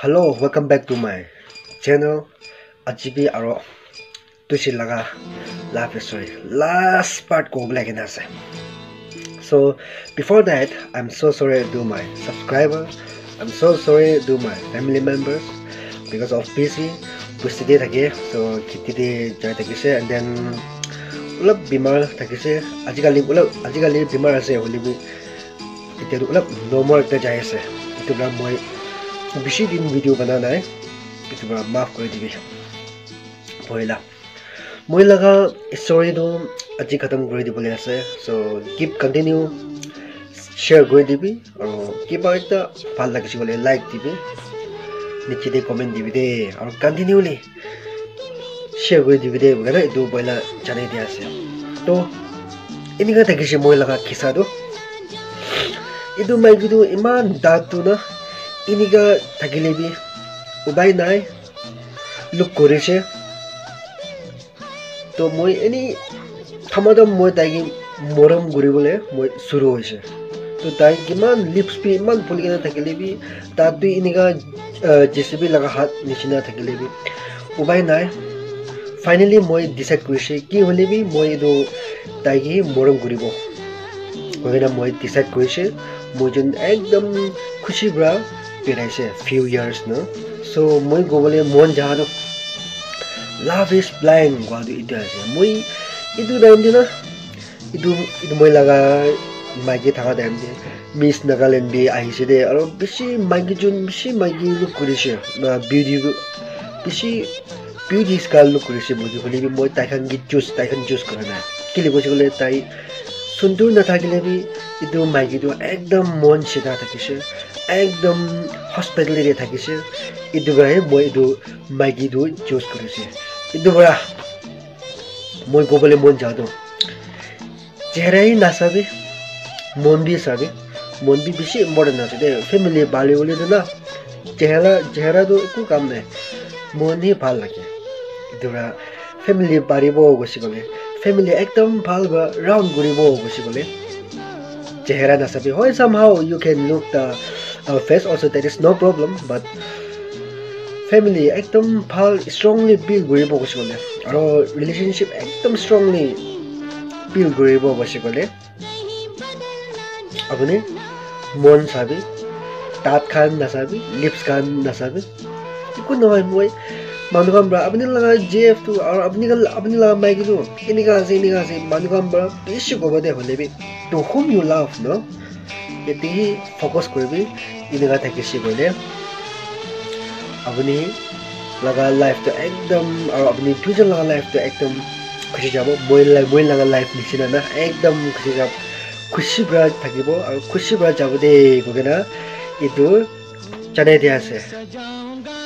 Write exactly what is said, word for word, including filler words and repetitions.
Hello, welcome back to my channel. Ajibi aro Toshi Laga Love Story. Last part go black in us. So before that, I'm so sorry to my subscribers. I'm so sorry to my family members because of busy. Busy day again. So kitty day jai takise and then ulap bimar takise. Ajikali ulap ajikali bimar ase holibi. Ite ulap no more ta jai ase. Itu bla moi बिशी दिन video बनाना है इस बार माफ कर दीजिए पहला मुझे लगा story तो अच्छी खत्म कर दी बोले ऐसे सो कीप कंटिन्यू शेयर कर दीबी और कीप आउट द फाल लगे सी बोले लाइक दीबी नीचे दे कमेंट दीबी दे और कंटिन्यूली शेयर कर दीबी दे वगैरह दो पहला जाने दिया से तो इन्हीं का तकिसे मुझे लगा किस्सा दो इधर मैं भी तो इमान दांत तो ना इनिगा थकिलेबी उबाय नाय लुक करेছে तो মই এনি থমাদম মই তাইকি মৰম কৰিবলৈ মই শুরু হৈছে তো তাই কিমান লিপস পি ইমান ফুলকেনে থাকিলেবি তাত দুই ইনিগা জেসিবি লগা হাত নিচিনা থাকিলেবি উবাই নাই ফাইনালি মই ডিসাইড কৰিছে কি হলেবি মই এটো তাইকি মৰম কৰিব কইনা মই ডিসাইড কৰিছে মই যেন একদম খুশি ব্ৰা Piraise few years no so moi gobole mon jahano love is blind gwadu ida ase moi idu daim dina idu idu moi laga magi thaka daim de miss nagaland bi ahise de aro bishi magi jun bishi magi look kurise na beauty bishi beauty skal look kurise boju holi bi moi tai khan gi choose tai khan choose korana kili boju gole tai sundur na thakile bi idu magi do ekdom mon sida thakise একদম হসপিটালে থাকিছে ইদু বৰাই মই ইদু মাইকি দু choose কৰিছে ইদু বৰা মই গবলে মন যাদো চেহাৰাই নাসাবে মন B সাবে মন বি বেশি ইম্পর্টেন্ট আছে দে ফ্যামিলি বালি বলি না চেহারা চেহারা তো একো কাম নাই মনই ভাল লাগে ইদু বৰা ফ্যামিলি বাড়িব গছি গলে ফ্যামিলি একদম ভাল বা রাউন্ড কৰিব গছি গলে চেহারা নাসাবে হয় somehow you can look the our face also that is no problem but family ekdom bhal strongly build goribo gole aro relationship ekdom strongly build goribo gole apni mon sabi tat khan na sabi lips khan na sabi ikun noy moi manugam bra apni laga jf to aro apni gal apni laga mai gidu iniga ase iniga ase manugam bra bishi gobade holebi to whom you love no এটি focus করবি ইনগা থাকিছি বলে আপনি লাগা life তো একদম আর আপনি future লাগা লাইফ তো একদম খুশি যাব মই মই লাগা লাইফ নিছিনা না একদম খুশি যাব খুশি ব্রা থাকিব আর খুশি ব্রা যাব দে গগেনা ইটো জানাই দিয়া আছে